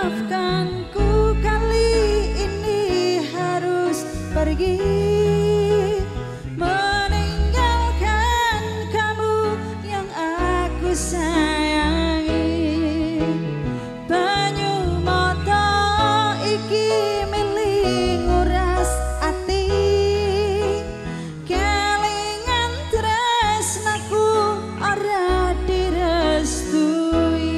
maafkanku kali ini harus pergi, meninggalkan kamu yang aku sayangi. Banyu mata iki mili nguras ati, kelingan tresnaku ora direstui.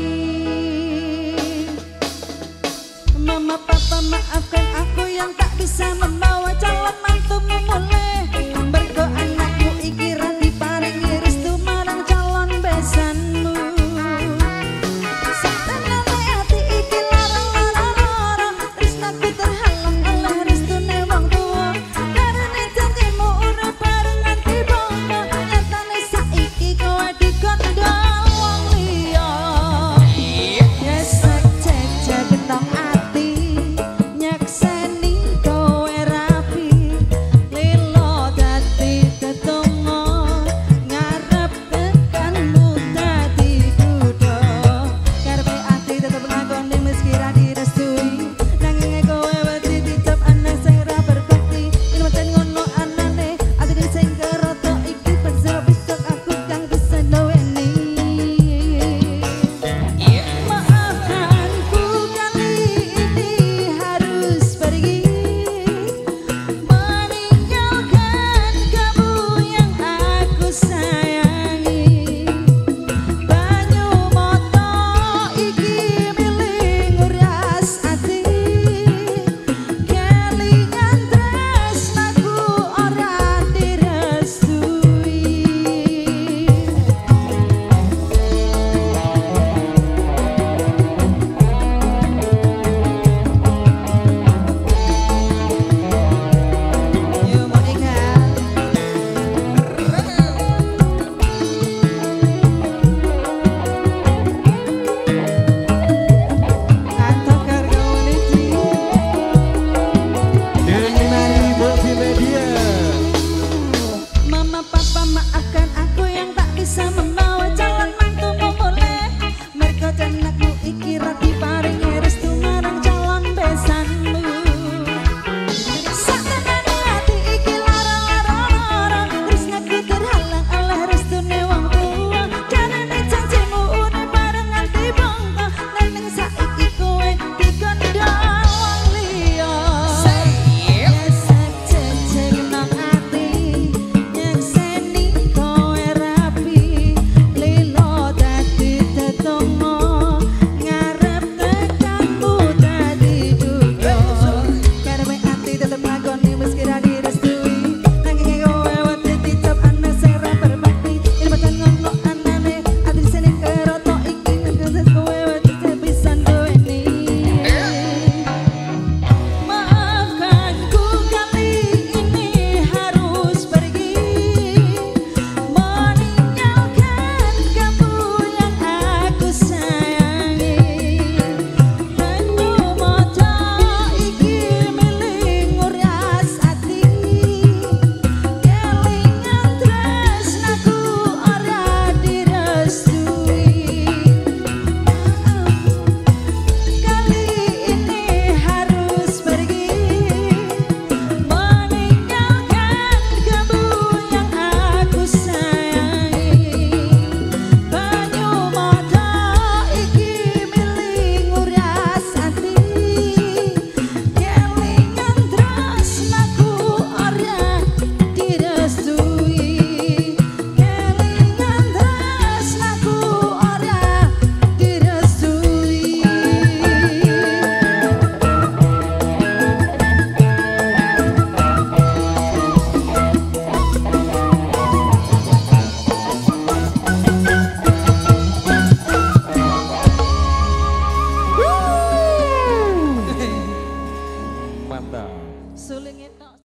Mama papa maafkan aku yang tak bisa membawa calon mantumu mulai, mergo anakmu iki ra diparingi restu marang calon besanmu. Satenane ati iki larang-larang, tresnaku terhalang oleh restune wong tuwa. Karene janjimu urip bareng nganti bondo, nyatane saiki kowe dikondo.